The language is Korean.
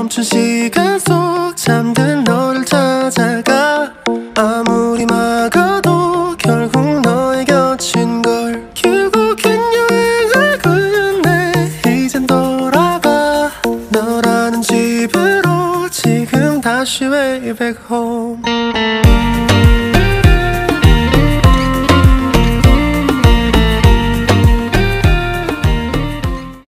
멈춘 시간 속 잠든 너를 찾아가. 아무리 막아도 결국 너의 곁인걸. 결국엔 여행을 끝내 이젠 돌아가. 너라는 집으로 지금 다시 way back home.